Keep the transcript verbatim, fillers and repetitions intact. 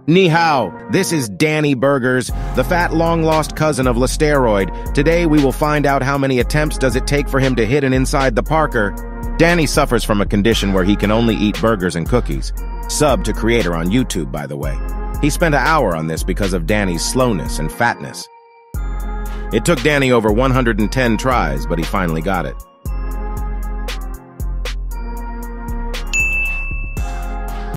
Ni hao, this is Danny Burgers, the fat long-lost cousin of Listeroid. Today we will find out how many attempts does it take for him to hit an inside the Parker. Danny suffers from a condition where he can only eat burgers and cookies. Sub to creator on YouTube, by the way. He spent an hour on this because of Danny's slowness and fatness. It took Danny over one hundred ten tries, but he finally got it.